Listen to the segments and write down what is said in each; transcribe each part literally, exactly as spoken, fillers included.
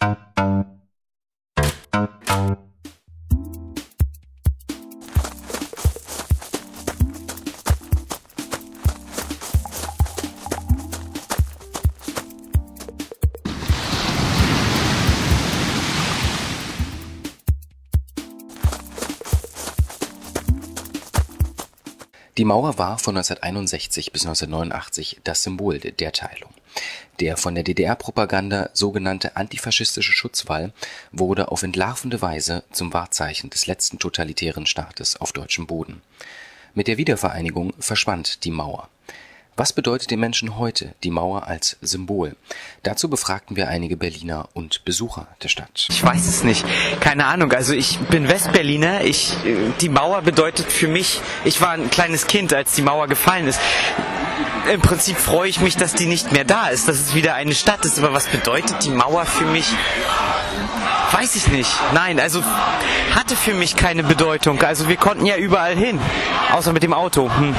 Die Mauer war von neunzehnhunderteinundsechzig bis neunzehnhundertneunundachtzig das Symbol der Teilung. Der von der D D R-Propaganda sogenannte antifaschistische Schutzwall wurde auf entlarvende Weise zum Wahrzeichen des letzten totalitären Staates auf deutschem Boden. Mit der Wiedervereinigung verschwand die Mauer. Was bedeutet den Menschen heute die Mauer als Symbol? Dazu befragten wir einige Berliner und Besucher der Stadt. Ich weiß es nicht. Keine Ahnung. Also ich bin Westberliner. Ich, die Mauer bedeutet für mich, ich war ein kleines Kind, als die Mauer gefallen ist. Im Prinzip freue ich mich, dass die nicht mehr da ist, dass es wieder eine Stadt ist. Aber was bedeutet die Mauer für mich? Weiß ich nicht. Nein, also hatte für mich keine Bedeutung. Also wir konnten ja überall hin, außer mit dem Auto. Hm.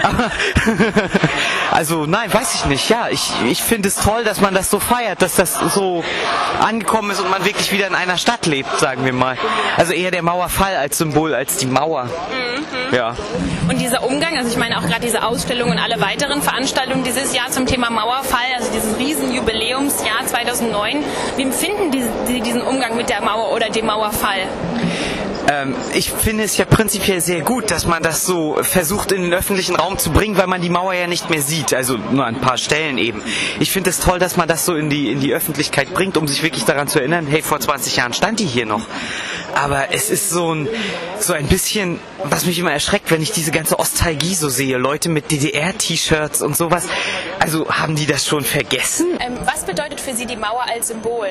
Also nein, weiß ich nicht. Ja, ich, ich finde es toll, dass man das so feiert, dass das so angekommen ist und man wirklich wieder in einer Stadt lebt, sagen wir mal. Also eher der Mauerfall als Symbol, als die Mauer. Mhm. Ja. Und dieser Umgang, also ich meine auch gerade diese Ausstellung und alle weiteren Veranstaltungen dieses Jahr zum Thema Mauerfall, also dieses riesen Jubiläumsjahr zweitausendneun, wie empfinden Sie diesen Umgang mit der Mauer oder dem Mauerfall? Ähm, ich finde es ja prinzipiell sehr gut, dass man das so versucht in den öffentlichen Raum zu bringen, weil man die Mauer ja nicht mehr sieht, also nur an ein paar Stellen eben. Ich finde es toll, dass man das so in die, in die Öffentlichkeit bringt, um sich wirklich daran zu erinnern, hey, vor zwanzig Jahren stand die hier noch. Aber es ist so ein, so ein bisschen, was mich immer erschreckt, wenn ich diese ganze Ostalgie so sehe, Leute mit D D R-T-Shirts und sowas. Also haben die das schon vergessen? Ähm, was bedeutet für Sie die Mauer als Symbol?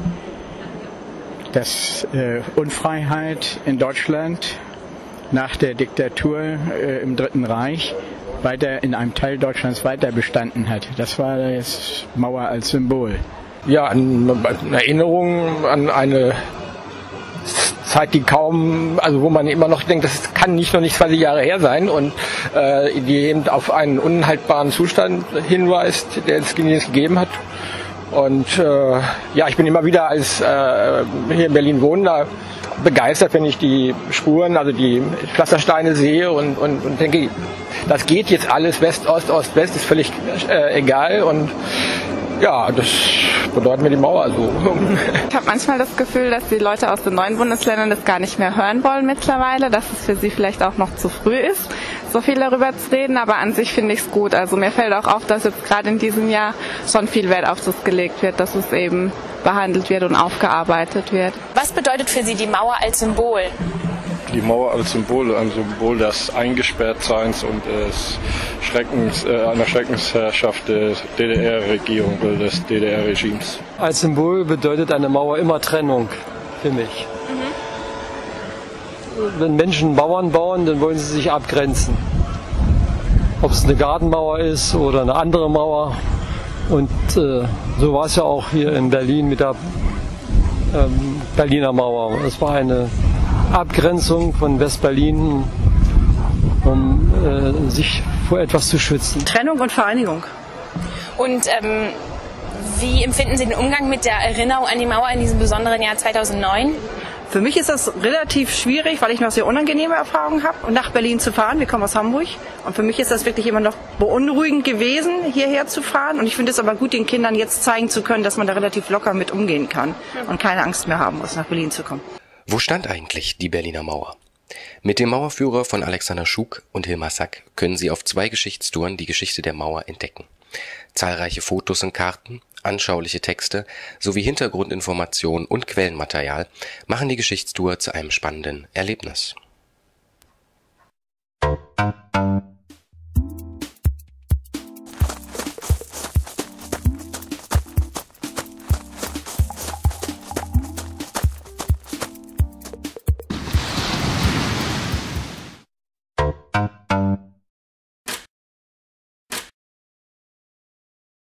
Dass äh, Unfreiheit in Deutschland nach der Diktatur äh, im Dritten Reich weiter in einem Teil Deutschlands weiter bestanden hat. Das war das Mauer als Symbol. Ja, eine Erinnerung an eine Zeit, die kaum, also wo man immer noch denkt, das kann nicht noch nicht zwanzig Jahre her sein und äh, die eben auf einen unhaltbaren Zustand hinweist, der es gegeben hat. Und äh, ja, ich bin immer wieder als äh, hier in Berlin Wohnender begeistert, wenn ich die Spuren, also die Pflastersteine sehe und, und, und denke, das geht jetzt alles, West, Ost, Ost, West, ist völlig äh, egal und ja, das bedeutet mir die Mauer so. Ich habe manchmal das Gefühl, dass die Leute aus den neuen Bundesländern das gar nicht mehr hören wollen mittlerweile, dass es für sie vielleicht auch noch zu früh ist, so viel darüber zu reden, aber an sich finde ich es gut. Also mir fällt auch auf, dass jetzt gerade in diesem Jahr schon viel Wert auf das gelegt wird, dass es eben behandelt wird und aufgearbeitet wird. Was bedeutet für Sie die Mauer als Symbol? Die Mauer als Symbol, ein Symbol des Eingesperrtseins und des Schreckens, äh, einer Schreckensherrschaft der D D R-Regierung oder des D D R-Regimes. Als Symbol bedeutet eine Mauer immer Trennung für mich. Mhm. Wenn Menschen Mauern bauen, dann wollen sie sich abgrenzen. Ob es eine Gartenmauer ist oder eine andere Mauer. Und äh, so war es ja auch hier in Berlin mit der ähm, Berliner Mauer. Es war eine Abgrenzung von West-Berlin, um äh, sich vor etwas zu schützen. Trennung und Vereinigung. Und ähm, wie empfinden Sie den Umgang mit der Erinnerung an die Mauer in diesem besonderen Jahr zweitausendneun? Für mich ist das relativ schwierig, weil ich noch sehr unangenehme Erfahrungen habe, nach Berlin zu fahren. Wir kommen aus Hamburg. Und für mich ist das wirklich immer noch beunruhigend gewesen, hierher zu fahren. Und ich finde es aber gut, den Kindern jetzt zeigen zu können, dass man da relativ locker mit umgehen kann und keine Angst mehr haben muss, nach Berlin zu kommen. Wo stand eigentlich die Berliner Mauer? Mit dem Mauerführer von Alexander Schuck und Hilmar Sack können Sie auf zwei Geschichtstouren die Geschichte der Mauer entdecken. Zahlreiche Fotos und Karten, anschauliche Texte sowie Hintergrundinformationen und Quellenmaterial machen die Geschichtstour zu einem spannenden Erlebnis. Musik